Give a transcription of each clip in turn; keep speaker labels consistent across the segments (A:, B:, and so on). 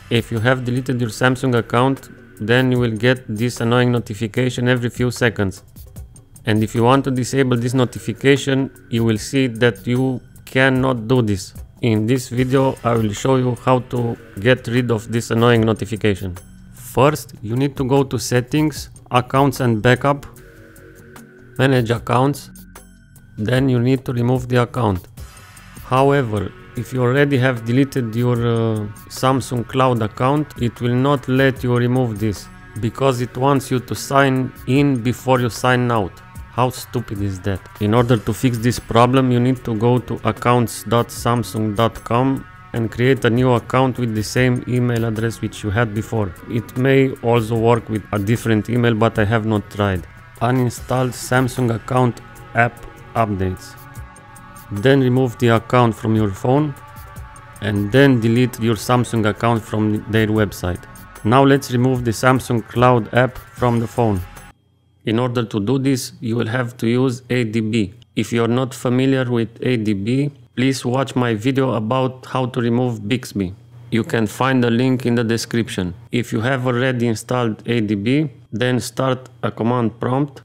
A: If you have deleted your Samsung account, then you will get this annoying notification every few seconds. And if you want to disable this notification, you will see that you cannot do this. In this video, I will show you how to get rid of this annoying notification. First, you need to go to Settings, Accounts and Backup, Manage Accounts. Then you need to remove the account. However, if you already have deleted your Samsung Cloud account, it will not let you remove this because it wants you to sign in before you sign out. How stupid is that? In order to fix this problem, you need to go to accounts.samsung.com and create a new account with the same email address which you had before. It may also work with a different email, but I have not tried. Uninstall Samsung account app updates. Then remove the account from your phone and then delete your Samsung account from their website. Now let's remove the Samsung Cloud app from the phone. In order to do this, you will have to use ADB. If you are not familiar with ADB, please watch my video about how to remove Bixby. You can find the link in the description. If you have already installed ADB, then start a command prompt.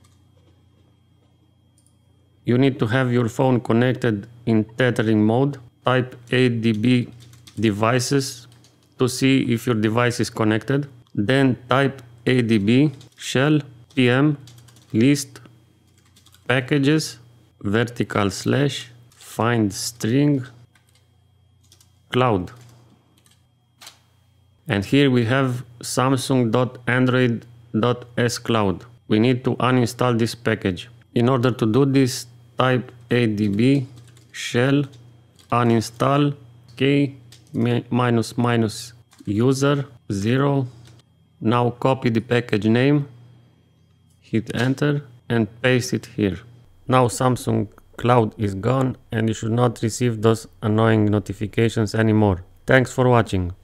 A: You need to have your phone connected in tethering mode. Type ADB devices to see if your device is connected. Then type ADB shell pm list packages / find string cloud. And here we have samsung.android.scloud. We need to uninstall this package. In order to do this, type ADB shell uninstall k -user 0. Now copy the package name, hit enter and paste it here. Now Samsung Cloud is gone and you should not receive those annoying notifications anymore. Thanks for watching.